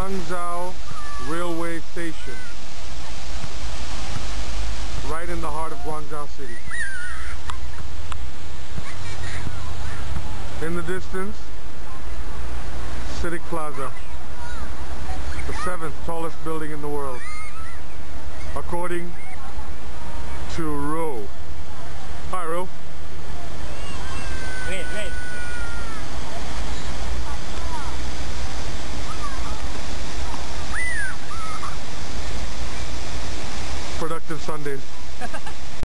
Guangzhou railway station, right in the heart of Guangzhou City. In the distance, Citic Plaza, the 7th tallest building in the world, according to Ro. Hi, Ro. Wait. Productive Sundays.